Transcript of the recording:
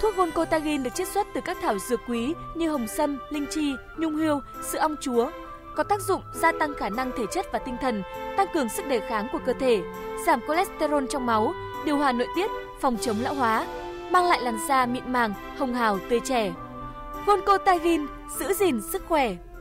Thuốc Voltaren được chiết xuất từ các thảo dược quý như hồng sâm, linh chi, nhung hươu, sữa ong chúa. Có tác dụng gia tăng khả năng thể chất và tinh thần, tăng cường sức đề kháng của cơ thể, giảm cholesterol trong máu, điều hòa nội tiết, phòng chống lão hóa, mang lại làn da mịn màng, hồng hào, tươi trẻ. Voltaren giữ gìn sức khỏe.